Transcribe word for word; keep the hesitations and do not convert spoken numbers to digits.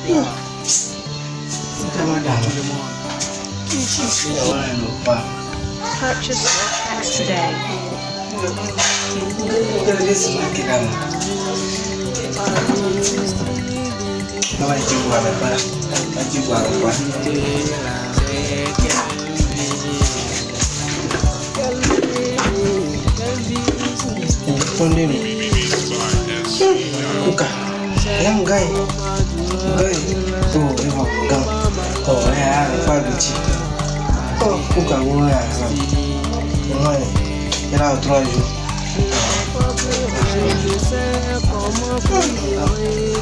Purchase your cat today. Kuka, yang guy, guy, oh, ewa gang, oh, ya, fabrici, oh, kuka gua ya, ngoi, era outro aju.